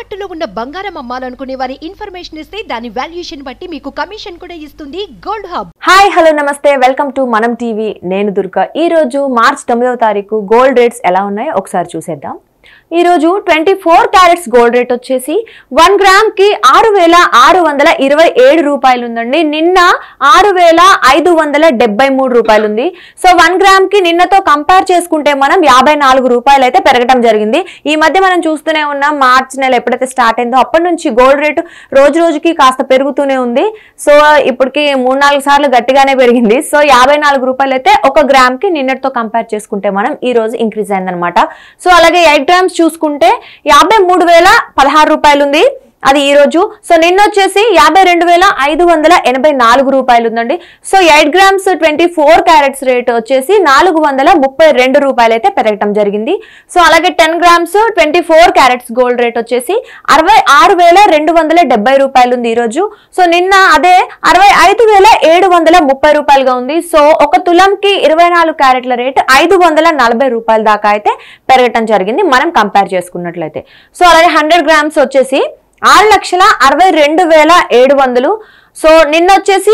తాకట్టులో ఉన్న బంగారం అమ్మాలనుకునే వారి ఇన్ఫర్మేషన్ ఇస్తే దాని వాల్యుయేషన్ బట్టి మీకు కమిషన్ కూడా ఇస్తుంది గోల్డ్ హబ్. హాయ్ హలో నమస్తే, వెల్కమ్ టు మనం టీవీ. నేను దుర్గా. ఈ రోజు మార్చ్ 9వ తారీఖు గోల్డ్ రేట్స్ ఎలా ఉన్నాయో ఒకసారి చూసేద్దాం. ఈ రోజు 24 క్యారెట్స్ గోల్డ్ రేట్ వచ్చేసి 1 గ్రామ్ కి 6,627 రూపాయలు ఉందండి. నిన్న 6,573 రూపాయలు ఉంది. సో 1 గ్రామ్ కి నిన్నతో కంపేర్ చేసుకుంటే మనం 54 రూపాయలు అయితే పెరగడం జరిగింది. ఈ మధ్య మనం చూస్తూనే ఉన్నాం, మార్చ్ నెల ఎప్పుడైతే స్టార్ట్ అయిందో అప్పటి నుంచి గోల్డ్ రేటు రోజు రోజుకి కాస్త పెరుగుతూనే ఉంది. సో ఇప్పటికి 3-4 సార్లు గట్టిగానే పెరిగింది. సో 54 రూపాయలు అయితే 1 గ్రామ్ కి నిన్నటితో కంపేర్ చేసుకుంటే మనం ఈ రోజు ఇంక్రీజ్ అయిందనమాట. సో అలాగే 8 గ్రామ్స్ చూసుకుంటే 53,016 రూపాయలు ఉంది, అది ఈ రోజు. సో నిన్న వచ్చేసి 52,584 రూపాయలు ఉందండి. సో 8 గ్రామ్స్ 24 క్యారెట్స్ రేట్ వచ్చేసి 432 రూపాయలు అయితే పెరగటం జరిగింది. సో అలాగే 10 గ్రామ్స్ 24 క్యారెట్స్ గోల్డ్ రేట్ వచ్చేసి 66,270 రూపాయలు ఉంది ఈ రోజు. సో నిన్న అదే 65,730 రూపాయలుగా ఉంది. సో 1 తులంకి 24 క్యారెట్ల రేట్ 540 రూపాయల దాకా అయితే పెరగటం జరిగింది మనం కంపేర్ చేసుకున్నట్లయితే. సో అలాగే 100 గ్రామ్స్ వచ్చేసి 6,62,700. సో నిన్న వచ్చేసి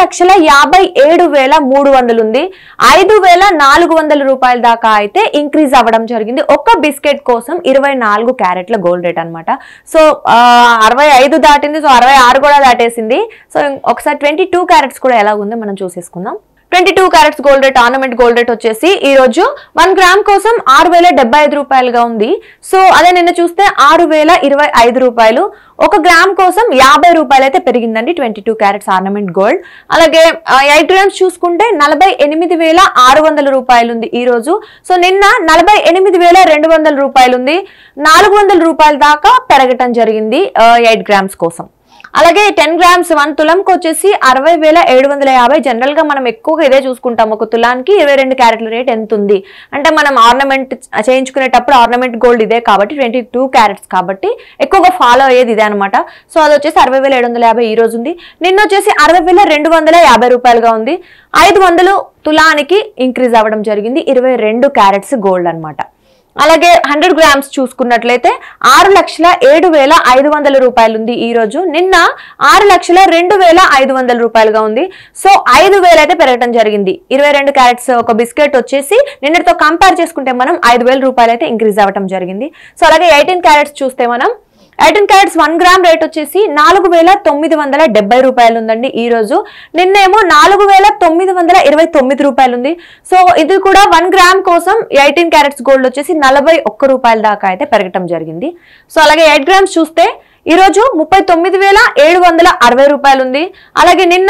6,57,300 ఉంది. 5,400 రూపాయల దాకా అయితే ఇంక్రీజ్ అవ్వడం జరిగింది ఒక బిస్కెట్ కోసం. 24 క్యారెట్ల గోల్డ్ రేట్ అనమాట. సో 65 దాటింది, సో 66 కూడా దాటేసింది. సో ఒకసారి 22 క్యారెట్స్ కూడా ఎలా ఉందో మనం చూసేసుకుందాం. 22 carats gold rate, ornament gold rate వచ్చేసి ఈ రోజు 1 గ్రామ్ కోసం 6,075 రూపాయలుగా ఉంది. సో అదే నిన్న చూస్తే 6,025 రూపాయలు. 1 గ్రామ్ కోసం 50 రూపాయలు అయితే పెరిగిందండి 22 క్యారెట్స్ ఆర్నమెంట్ గోల్డ్. అలాగే 8 గ్రామ్స్ చూసుకుంటే 48,600 రూపాయలు ఉంది ఈ రోజు. సో నిన్న 48,200 రూపాయలు ఉంది. 400 రూపాయల దాకా పెరగటం జరిగింది 8 గ్రామ్స్ కోసం. అలాగే 10 గ్రామ్స్ 1 తులంకి వచ్చేసి 60,750. జనరల్ గా మనం ఎక్కువగా ఇదే చూసుకుంటాం, 1 తులానికి 22 క్యారెట్ల రేట్ ఎంత ఉంది అంటే మనం ఆర్నమెంట్ చేయించుకునేటప్పుడు ఆర్నమెంట్ గోల్డ్ ఇదే కాబట్టి 22 క్యారెట్స్ కాబట్టి ఎక్కువగా ఫాలో అయ్యేది ఇదే అనమాట. సో అది వచ్చేసి 60,750 ఈ రోజు ఉంది. నిన్న వచ్చేసి 60,250 రూపాయలుగా ఉంది. 500 తులానికి ఇంక్రీజ్ అవ్వడం జరిగింది 22 క్యారెట్స్ గోల్డ్ అనమాట. అలాగే 100 గ్రామ్స్ చూసుకున్నట్లయితే 6,07,500 రూపాయలు ఉంది ఈ రోజు. నిన్న 6,02,500 రూపాయలుగా ఉంది. సో 5,000 అయితే పెరగడం జరిగింది. 22 క్యారెట్స్ ఒక బిస్కెట్ వచ్చేసి నిన్నటితో కంపేర్ చేసుకుంటే మనం 5,000 రూపాయలు అయితే ఇంక్రీజ్ అవ్వడం జరిగింది. సో అలాగే 18 క్యారెట్స్ చూస్తే మనం 18 క్యారెట్స్ 1 గ్రామ్ రేట్ వచ్చేసి 4,970 రూపాయలు ఉందండి ఈ రోజు. నిన్నేమో 4,929 రూపాయలు ఉంది. సో ఇది కూడా 1 గ్రామ్ కోసం 18 క్యారెట్స్ గోల్డ్ వచ్చేసి 41 రూపాయల దాకా అయితే పెరగటం జరిగింది. సో అలాగే 8 గ్రామ్స్ చూస్తే ఈ రోజు 39,760 రూపాయలు ఉంది. అలాగే నిన్న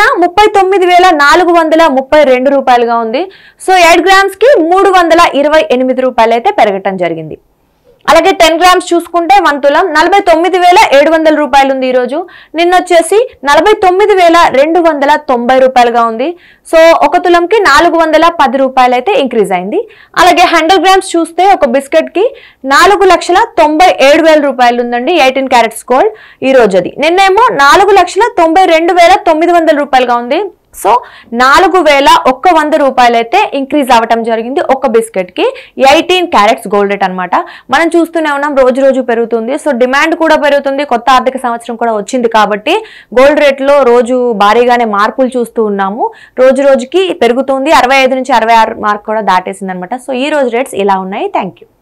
39,432 రూపాయలుగా ఉంది. సో 8 గ్రామ్స్ కి 328 రూపాయలు అయితే పెరగటం జరిగింది. అలాగే 10 గ్రామ్స్ చూసుకుంటే 1 తులం 49,700 రూపాయలు ఉంది ఈ రోజు. నిన్న వచ్చేసి 49,290 రూపాయలుగా ఉంది. సో 1 తులంకి 410 రూపాయలు అయితే ఇంక్రీజ్ అయింది. అలాగే 100 గ్రామ్స్ చూస్తే ఒక బిస్కెట్ కి 4,97,000 రూపాయలు ఉందండి 18 క్యారెట్స్ గోల్డ్ ఈ రోజు. అది నిన్నేమో 4,92,900 రూపాయలుగా ఉంది. సో 4,100 రూపాయలు అయితే ఇంక్రీజ్ అవ్వటం జరిగింది ఒక బిస్కెట్ కి 18 క్యారెట్స్ గోల్డ్ రేట్ అనమాట. మనం చూస్తూనే ఉన్నాం, రోజు రోజు పెరుగుతుంది. సో డిమాండ్ కూడా పెరుగుతుంది, కొత్త ఆర్థిక సంవత్సరం కూడా వచ్చింది కాబట్టి గోల్డ్ రేట్ లో రోజు భారీగానే మార్పులు చూస్తూ ఉన్నాము. రోజు రోజుకి పెరుగుతుంది. 65 నుంచి 66 మార్క్ కూడా దాటేసింది అనమాట. సో ఈ రోజు రేట్స్ ఇలా ఉన్నాయి. Thank you.